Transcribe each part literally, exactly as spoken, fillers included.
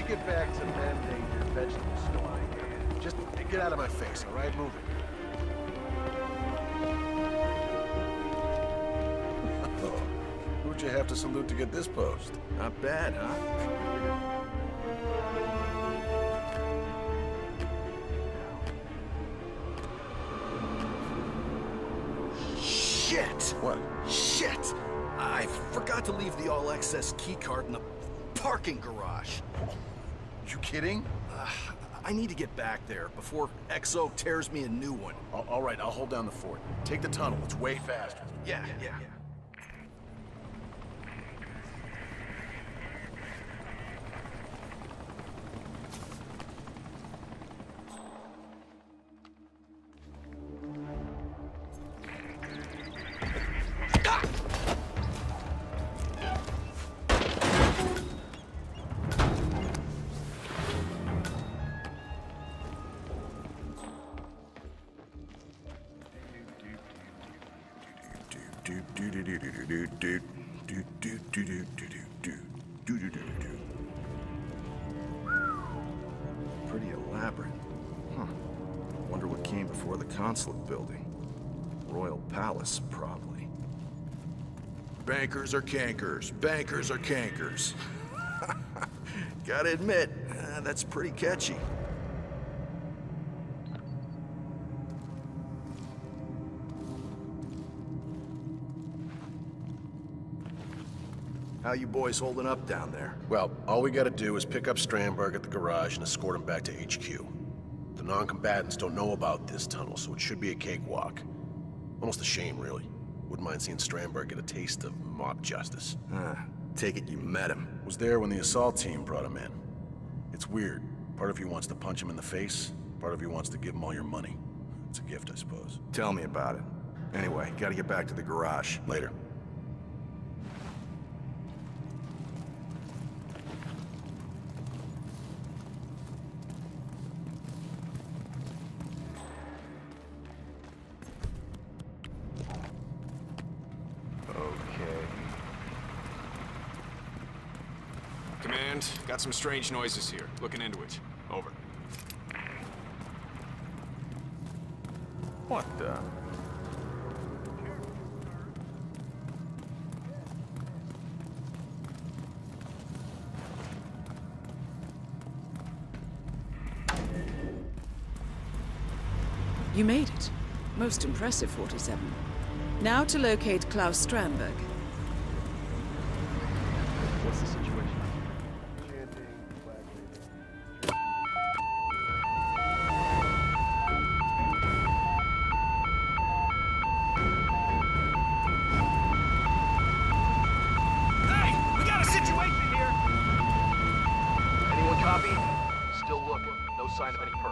get back to mandate your vegetable store. Just get out of my face, all right? Move it. Who'd you have to salute to get this post? Not bad, huh? Shit! What? Shit! I forgot to leave the all-access keycard in the parking garage. You kidding? Uh, I need to get back there before X O tears me a new one. All, all right, I'll hold down the fort. Take the tunnel. It's way faster. Yeah, yeah, yeah. Pretty elaborate. Huh. Wonder what came before the consulate building. Royal Palace, probably. Bankers are cankers. Bankers are cankers. Gotta admit, uh, that's pretty catchy. How you boys holding up down there? Well, all we gotta do is pick up Strandberg at the garage and escort him back to H Q. The non-combatants don't know about this tunnel, so it should be a cakewalk. Almost a shame, really. Wouldn't mind seeing Strandberg get a taste of mob justice. Ah, take it you met him. Was there when the assault team brought him in. It's weird. Part of you wants to punch him in the face, part of you wants to give him all your money. It's a gift, I suppose. Tell me about it. Anyway, gotta get back to the garage. Later. Command, got some strange noises here. Looking into it. Over. What the? You made it. Most impressive, forty-seven. Now to locate Klaus Strandberg. What's the situation? Hey! We got a situation here! Anyone copy? Still looking. No sign of any perk.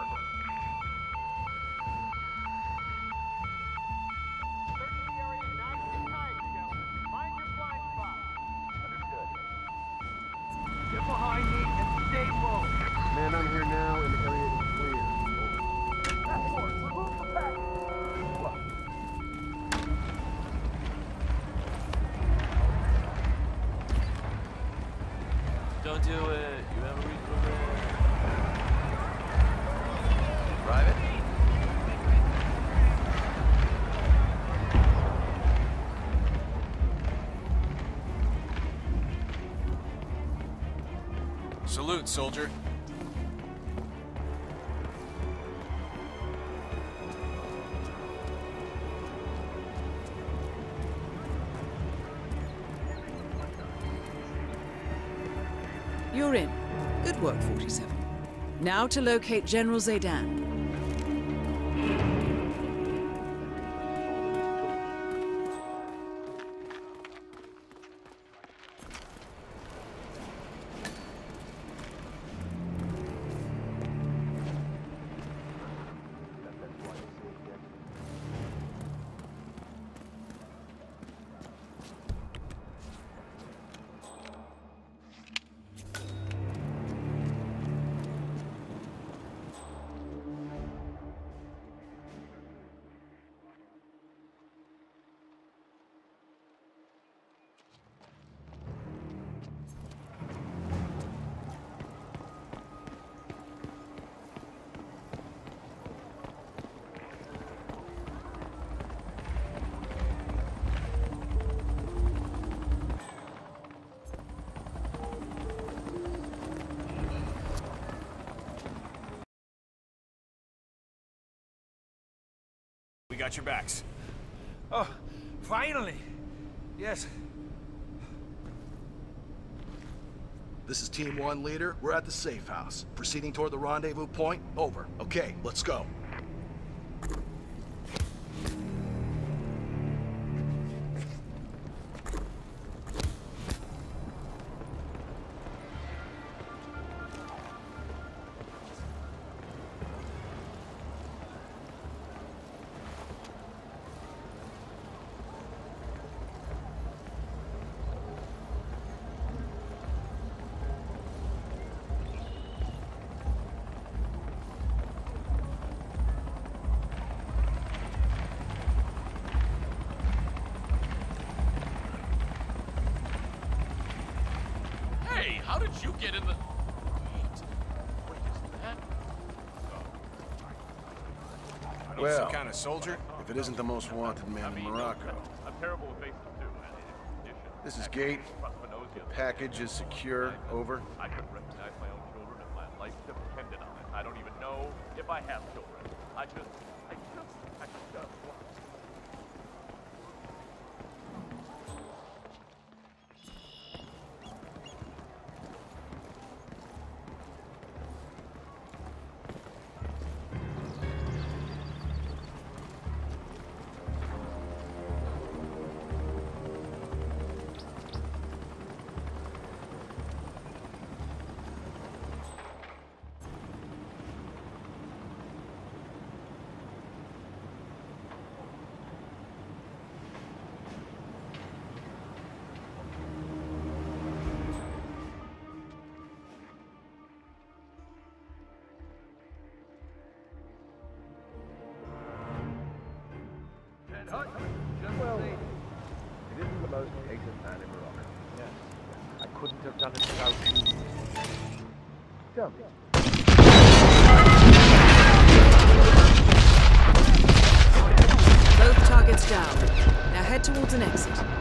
Man, I'm here now, and the area is clear. Don't do it. You have a reasonable man. Private? Salute, soldier. You're in. Good work, forty-seven. Now to locate General Zaydan. got your backs. Oh, finally! Yes. This is Team One Leader. We're at the safe house. Proceeding toward the rendezvous point. Over. Okay, let's go. Hey, how did you get in the... Wait, what is that? Are you Well. some kind of soldier? If it isn't the most wanted man in Morocco. I'm terrible with faces too. Condition. This is Gate. The package is secure. Over. I couldn't recognize my own children if my life depended on it. I don't even know if I have children. I just, I just, I just want. Well, it isn't the most hated man in Morocco. Yes. I couldn't have done it without you. Tell me. Both targets down. Now head towards an exit.